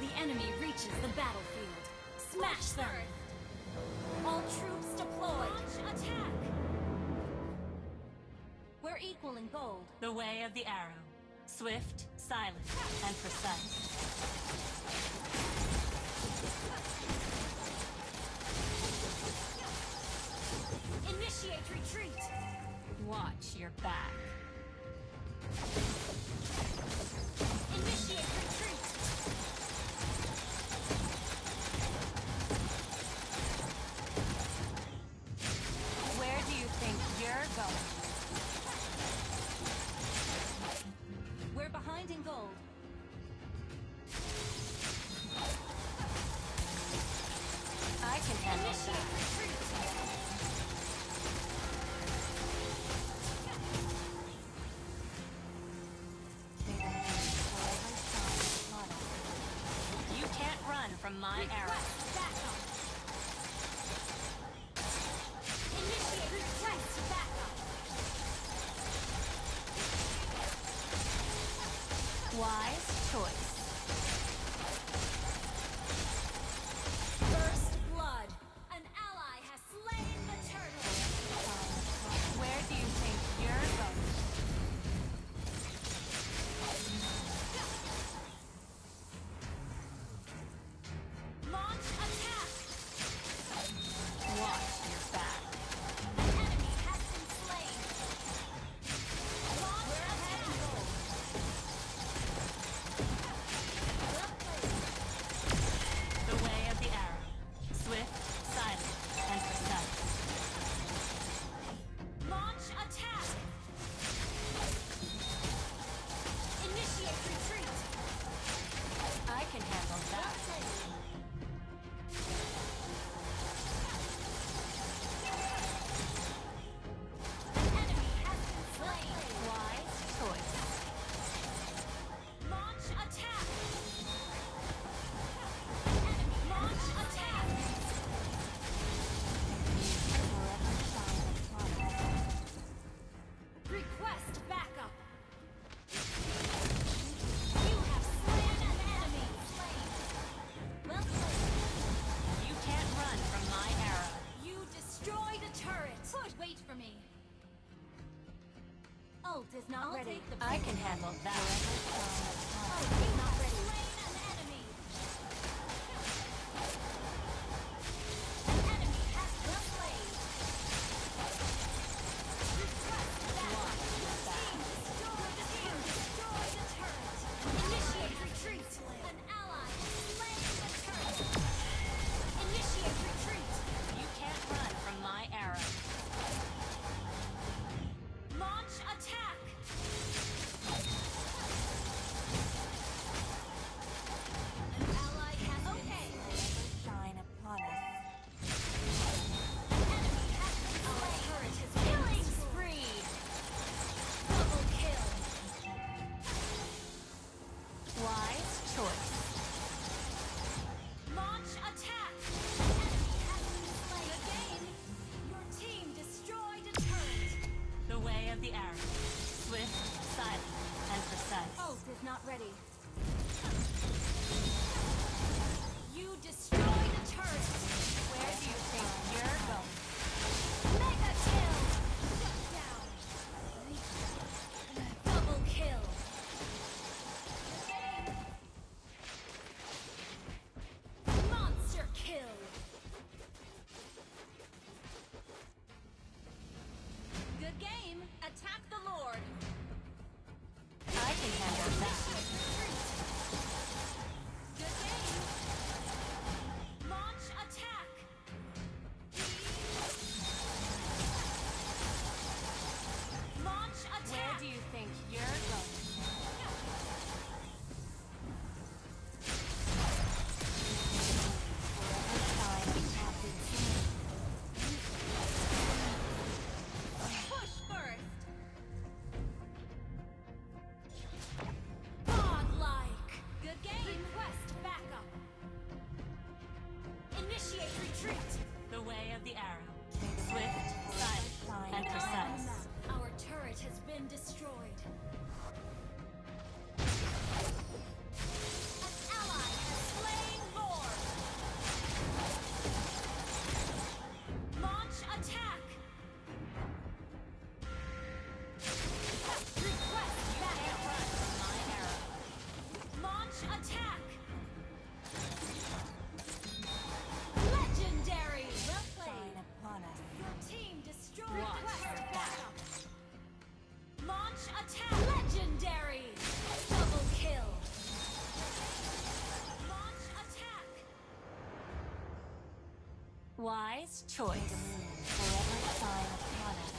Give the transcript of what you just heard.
The enemy reaches the battlefield. Smash them! All troops deployed! Launch attack! We're equal in gold. The way of the arrow. Swift, silent, and precise. Initiate retreat! Watch your back. Initiate retreat! Where do you think you're going? We're behind in gold. I can handle Initiate that. retreat! You can't run from my arrow. Request backup! Initiate request backup! Wise choice. First blood! An ally has slain the turtle! Where do you think you're going? Launch attack! Watch your back. An enemy has been slain! Launch attack! The way of the arrow. Swift, silent, and precise. Launch attack! Initiate retreat! I can handle that. An enemy has been slain! Wise choice. Launch attack! Enemy launch attack! Request backup! You have slain an enemy! Well played. You can't run from my arrow. You destroy the turret! Wait for me! Ult is not ready. I can handle that. You have slain an enemy! An enemy has been slain! Request backup! Team destroy the turret! Initiate retreat! An ally has slain the turret! Initiate retreat! You can't run from my arrow. Launch attack! Wise choice. Forever shine upon us.